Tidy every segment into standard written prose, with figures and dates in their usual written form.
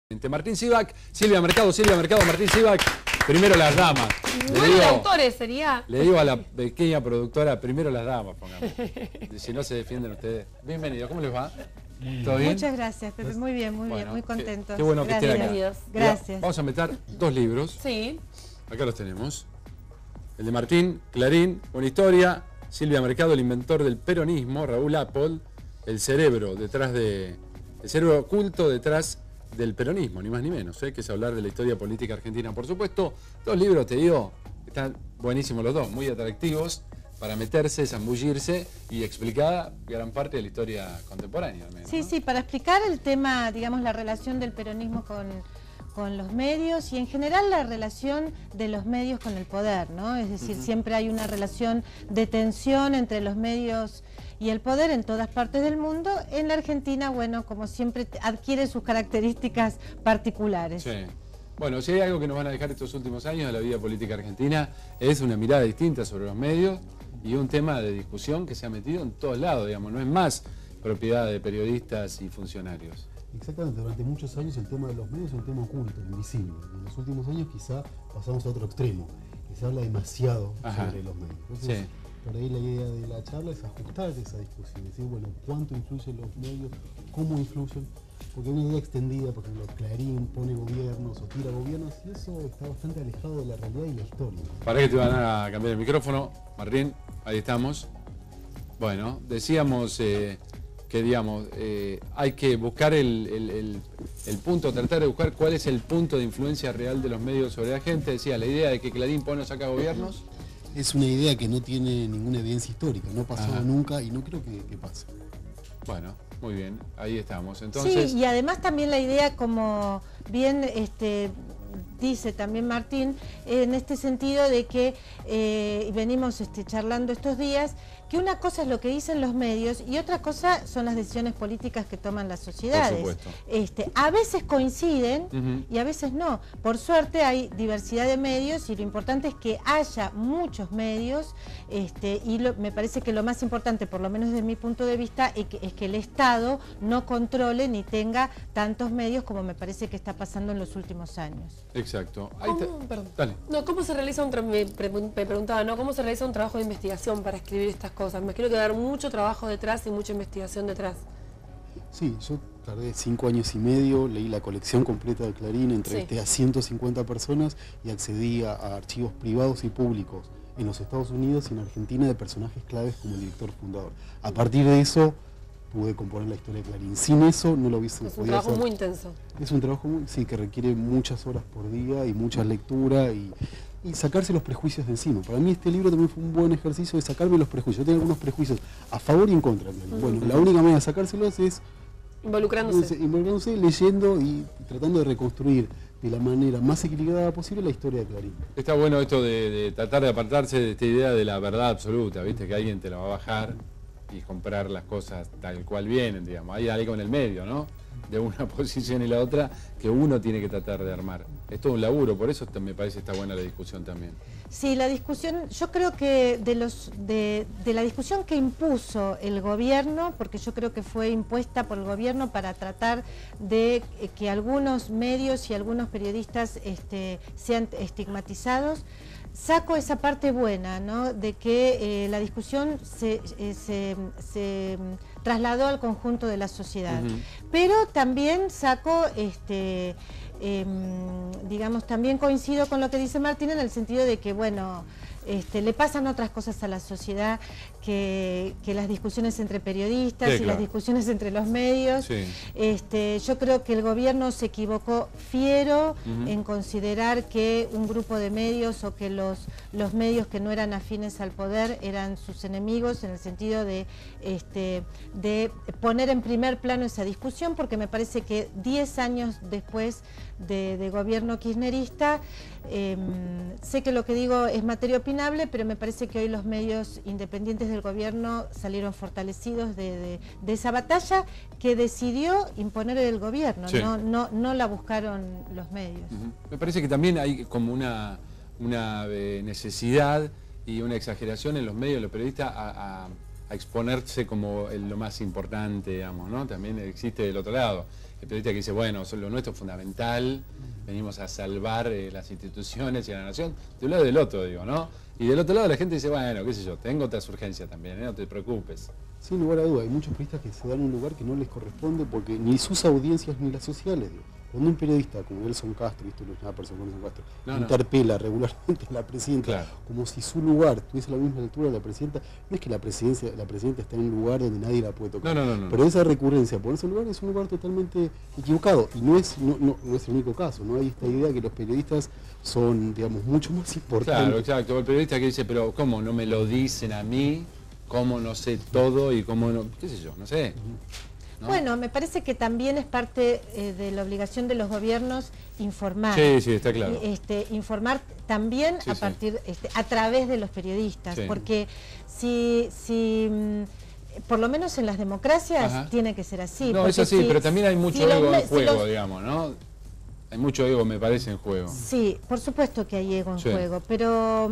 Martín Sivak, Silvia Mercado, Martín Sivak, primero las damas. Bueno, de autores sería. Le digo a la pequeña productora, primero las damas, pongamos. Si no se defienden ustedes. Bienvenido, ¿cómo les va? ¿Todo bien? Muchas gracias, Pepe, muy bien, muy contentos. Qué bueno que estén acá. Gracias. Vamos a meter dos libros. Sí. Acá los tenemos. El de Martín, Clarín, una historia. Silvia Mercado, el inventor del peronismo. Raúl Apple, el cerebro oculto detrás del peronismo, ni más ni menos, que es hablar de la historia política argentina. Por supuesto, dos libros, te digo, están buenísimos los dos, muy atractivos para meterse, zambullirse y explicar gran parte de la historia contemporánea. Al menos, sí, ¿no? Sí, para explicar el tema, digamos, la relación del peronismo con los medios y en general la relación de los medios con el poder, ¿no? Es decir, siempre hay una relación de tensión entre los medios y el poder en todas partes del mundo. En la Argentina, bueno, como siempre, adquiere sus características particulares. Sí. Bueno, si hay algo que nos van a dejar estos últimos años de la vida política argentina, es una mirada distinta sobre los medios y un tema de discusión que se ha metido en todos lados, digamos, no es más propiedad de periodistas y funcionarios. Exactamente, durante muchos años el tema de los medios es un tema oculto, invisible. Y en los últimos años quizá pasamos a otro extremo, que se habla demasiado sobre los medios. Entonces, sí. Por ahí la idea de la charla es ajustar esa discusión, decir, bueno, ¿cuánto influyen los medios? ¿Cómo influyen? Porque hay una idea extendida, por ejemplo, Clarín pone gobiernos o tira gobiernos, y eso está bastante alejado de la realidad y la historia. ¿Para qué te van a cambiar el micrófono, Martín? Ahí estamos. Bueno, decíamos que, digamos, hay que buscar el punto, tratar de buscar cuál es el punto de influencia real de los medios sobre la gente. Decía, la idea de que Clarín pone o saca gobiernos. Es una idea que no tiene ninguna evidencia histórica, no pasó nunca y no creo que pase. Bueno, muy bien, ahí estamos. Entonces... Sí, y además también la idea, como bien dice también Martín, en este sentido de que venimos charlando estos días, que una cosa es lo que dicen los medios y otra cosa son las decisiones políticas que toman las sociedades. Por supuesto. A veces coinciden y a veces no. Por suerte hay diversidad de medios y lo importante es que haya muchos medios y me parece que lo más importante, por lo menos desde mi punto de vista, es que el Estado no controle ni tenga tantos medios como me parece que está pasando en los últimos años. Exacto. Perdón. Dale. No, ¿cómo se realiza me preguntaba, ¿no? ¿Cómo se realiza un trabajo de investigación para escribir estas cosas? Me quiero quedar mucho trabajo detrás y mucha investigación detrás. Sí, yo tardé 5 años y medio, leí la colección completa de Clarín, entrevisté a 150 personas y accedí a archivos privados y públicos en los Estados Unidos y en Argentina de personajes claves como el director fundador. A partir de eso pude componer la historia de Clarín. Sin eso no lo hubiese podido hacer. Es un trabajo muy intenso. Es un trabajo que requiere muchas horas por día y mucha lectura y sacarse los prejuicios de encima. Para mí este libro también fue un buen ejercicio de sacarme los prejuicios. Yo tengo algunos prejuicios a favor y en contra. Bueno, la única manera de sacárselos es involucrándose, leyendo y tratando de reconstruir de la manera más equilibrada posible la historia de Clarín. Está bueno esto de tratar de apartarse de esta idea de la verdad absoluta, ¿viste? Que alguien te la va a bajar y comprar las cosas tal cual vienen, digamos. Hay algo en el medio, ¿no? De una posición y la otra que uno tiene que tratar de armar. Es todo un laburo, por eso me parece que está buena la discusión también. Sí, la discusión, yo creo que de la discusión que impuso el gobierno, porque yo creo que fue impuesta por el gobierno para tratar de que algunos medios y algunos periodistas sean estigmatizados, saco esa parte buena, ¿no? De que la discusión se trasladó al conjunto de la sociedad. Pero también saco, digamos, también coincido con lo que dice Martín en el sentido de que, bueno, le pasan otras cosas a la sociedad que las discusiones entre periodistas y las discusiones entre los medios. Sí. Yo creo que el gobierno se equivocó fiero en considerar que un grupo de medios o que los medios que no eran afines al poder eran sus enemigos, en el sentido de poner en primer plano esa discusión, porque me parece que 10 años después de gobierno kirchnerista, sé que lo que digo es materia opinable, pero me parece que hoy los medios independientes del gobierno salieron fortalecidos de esa batalla que decidió imponer el gobierno, sí. no la buscaron los medios. Me parece que también hay como una necesidad y una exageración en los medios, los periodistas, a exponerse como lo más importante, digamos, ¿no? También existe del otro lado. el periodista que dice, bueno, lo nuestro es fundamental, venimos a salvar las instituciones y a la nación, de un lado y del otro, digo, ¿no? Y del otro lado la gente dice, bueno, qué sé yo, tengo otras urgencias también, no te preocupes. Sin lugar a duda, hay muchos periodistas que se dan un lugar que no les corresponde porque ni sus audiencias ni las sociales, digo. Cuando un periodista como Nelson Castro, esto no es nada personal con Nelson Castro, interpela regularmente a la presidenta, como si su lugar tuviese la misma altura de la presidenta, no es que la presidenta está en un lugar donde nadie la puede tocar. Pero esa recurrencia por ese lugar es un lugar totalmente equivocado y no es el único caso, ¿no? Hay esta idea que los periodistas son, digamos, mucho más importantes. Claro, exacto. El periodista que dice, pero ¿cómo no me lo dicen a mí? ¿Cómo no sé todo y cómo no, qué sé yo, no sé? ¿No? Bueno, me parece que también es parte de la obligación de los gobiernos informar. Sí, está claro. Informar también a partir, a través de los periodistas, porque si por lo menos en las democracias tiene que ser así. No, es así, pero también hay mucho ego en juego, digamos, ¿no? Hay mucho ego, me parece, en juego. Sí, por supuesto que hay ego en juego, pero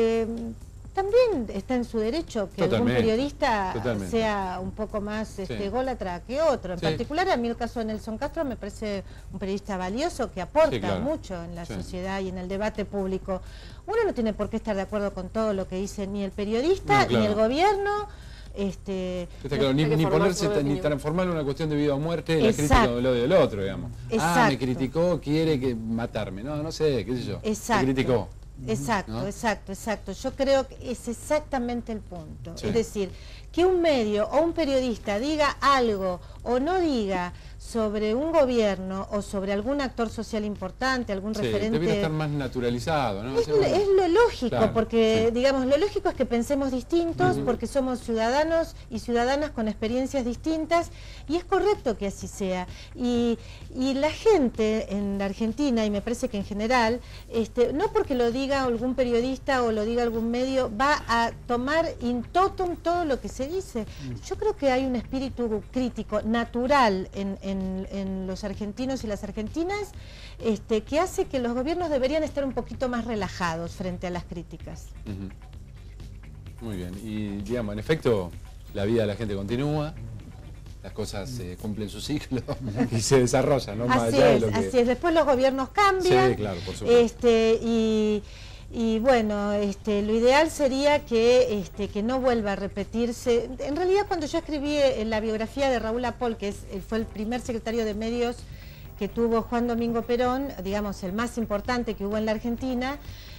también está en su derecho que algún periodista sea un poco más ególatra que otro. En particular, a mí el caso de Nelson Castro me parece un periodista valioso que aporta mucho en la sociedad y en el debate público. Uno no tiene por qué estar de acuerdo con todo lo que dice ni el periodista, ni el gobierno. Está claro, ni ponerse, ni transformarlo en una cuestión de vida o muerte en la crítica de lo del otro, digamos. Me criticó, quiere matarme. No sé, qué sé yo. Me criticó. Exacto. Yo creo que es exactamente el punto. Es decir, que un medio o un periodista diga algo o no diga sobre un gobierno o sobre algún actor social importante, algún referente... Debería estar más naturalizado, ¿no? Es lo lógico, porque, digamos, lo lógico es que pensemos distintos, porque somos ciudadanos y ciudadanas con experiencias distintas, y es correcto que así sea. Y la gente en la Argentina, y me parece que en general, no porque lo diga algún periodista o lo diga algún medio, va a tomar in totum todo lo que se dice. Yo creo que hay un espíritu crítico natural en los argentinos y las argentinas que hace que los gobiernos deberían estar un poquito más relajados frente a las críticas. Muy bien, y digamos, en efecto, la vida de la gente continúa, las cosas cumplen su ciclo y se desarrollan, ¿no? Así es, después los gobiernos cambian. Sí, claro, por supuesto. Y bueno, lo ideal sería que no vuelva a repetirse. En realidad, cuando yo escribí la biografía de Raúl Apol, que fue el primer secretario de medios que tuvo Juan Domingo Perón, digamos, el más importante que hubo en la Argentina,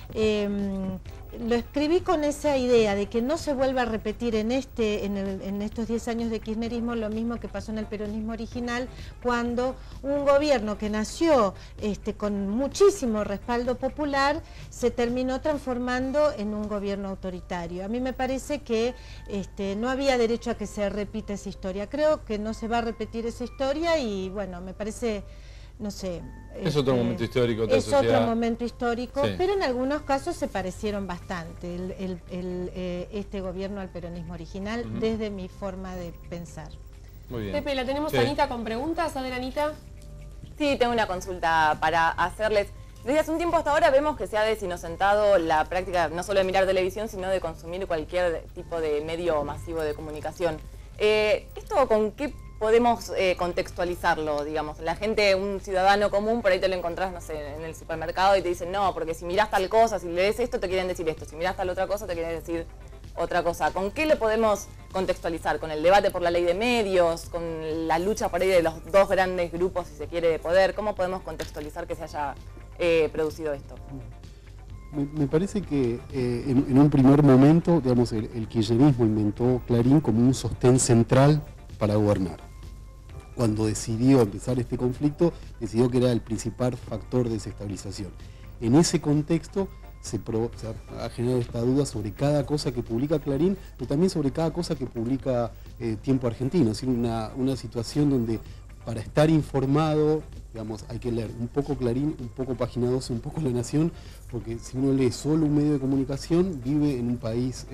lo escribí con esa idea de que no se vuelva a repetir en estos 10 años de kirchnerismo lo mismo que pasó en el peronismo original, cuando un gobierno que nació con muchísimo respaldo popular se terminó transformando en un gobierno autoritario. A mí me parece que no había derecho a que se repita esa historia. Creo que no se va a repetir esa historia y bueno, me parece... No sé. Es otro momento histórico. Es otro momento histórico, pero en algunos casos se parecieron bastante este gobierno al peronismo original, desde mi forma de pensar. Muy bien. Pepe, la tenemos a Anita con preguntas. A ver, Anita. Sí, tengo una consulta para hacerles. Desde hace un tiempo hasta ahora vemos que se ha desinocentado la práctica no solo de mirar televisión, sino de consumir cualquier tipo de medio masivo de comunicación. ¿Esto con qué podemos contextualizarlo, digamos? La gente, un ciudadano común, por ahí te lo encontrás, no sé, en el supermercado y te dicen, no, porque si mirás tal cosa, si lees esto, te quieren decir esto, si mirás tal otra cosa, te quieren decir otra cosa. ¿Con qué lo podemos contextualizar? ¿Con el debate por la ley de medios? ¿Con la lucha por ahí de los dos grandes grupos, si se quiere, de poder? ¿Cómo podemos contextualizar que se haya producido esto? Me parece que en un primer momento, digamos, el kirchnerismo inventó Clarín como un sostén central para gobernar. Cuando decidió empezar este conflicto, decidió que era el principal factor de desestabilización. En ese contexto se ha generado esta duda sobre cada cosa que publica Clarín, pero también sobre cada cosa que publica Tiempo Argentino. Es decir, una situación donde para estar informado, digamos, hay que leer un poco Clarín, un poco Página 12, un poco La Nación, porque si uno lee solo un medio de comunicación, vive en un país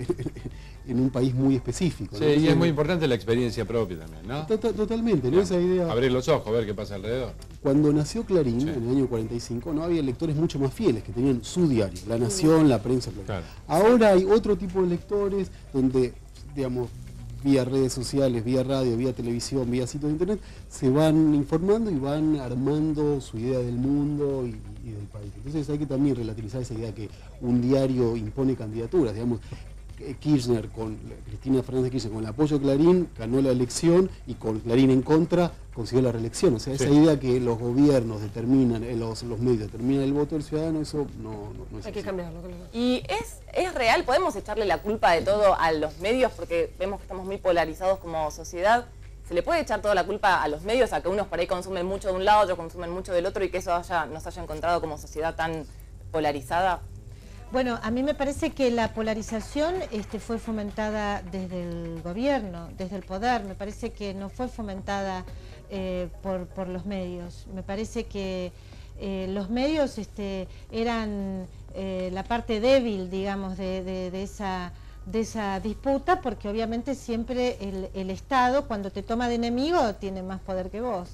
muy específico. Sí, ¿no? Y es muy importante la experiencia propia también, ¿no? Totalmente, ¿no? Esa idea... Abrir los ojos, ver qué pasa alrededor. Cuando nació Clarín, en el año 45, no había lectores mucho más fieles, que tenían su diario, La Nación, La Prensa, Clarín. Ahora hay otro tipo de lectores donde, digamos, vía redes sociales, vía radio, vía televisión, vía sitios de internet, se van informando y van armando su idea del mundo y del país. Entonces hay que también relativizar esa idea que un diario impone candidaturas, digamos. Kirchner Cristina Fernández Kirchner con el apoyo de Clarín ganó la elección y con Clarín en contra consiguió la reelección. O sea, esa idea que los gobiernos determinan, los medios determinan el voto del ciudadano, eso no es Hay que así. cambiarlo. Claro. ¿Y es real? ¿Podemos echarle la culpa de todo a los medios? Porque vemos que estamos muy polarizados como sociedad. ¿Se le puede echar toda la culpa a los medios, a que unos por ahí consumen mucho de un lado, otros consumen mucho del otro y que eso nos haya encontrado como sociedad tan polarizada? Bueno, a mí me parece que la polarización fue fomentada desde el gobierno, desde el poder. Me parece que no fue fomentada por los medios. Me parece que los medios eran la parte débil, digamos, de esa disputa, porque obviamente siempre el Estado, cuando te toma de enemigo, tiene más poder que vos.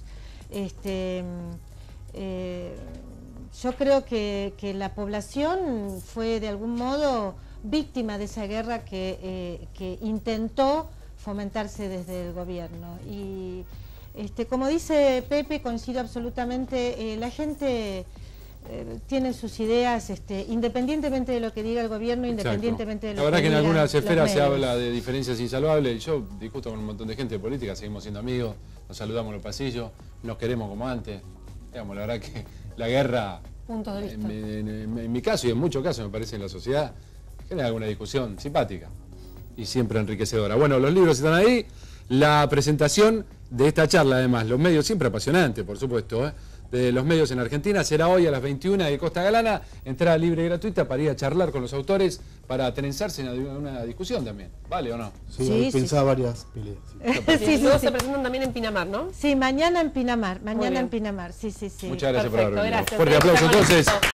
Yo creo que la población fue de algún modo víctima de esa guerra que intentó fomentarse desde el gobierno. Y como dice Pepe, coincido absolutamente, la gente tiene sus ideas independientemente de lo que diga el gobierno, independientemente de lo que digan los medios. La verdad que en algunas esferas se habla de diferencias insalvables. Yo discuto con un montón de gente de política, seguimos siendo amigos, nos saludamos en los pasillos, nos queremos como antes. Digamos, la verdad que la guerra, Puntos de vista. en mi caso y en muchos casos me parece en la sociedad, genera alguna discusión simpática y siempre enriquecedora. Bueno, los libros están ahí, la presentación de esta charla además, los medios, siempre apasionante por supuesto, de los medios en Argentina, será hoy a las 21 de Costa Galana, entrada libre y gratuita para ir a charlar con los autores, para trenzarse en una discusión también, ¿vale o no? Sí, pensaba varias peleas. Sí. Y luego se presentan también en Pinamar, ¿no? Sí, mañana en Pinamar, Muy bien. sí. Muchas gracias por Perfecto, haber venido. gracias. Fuerte aplauso entonces.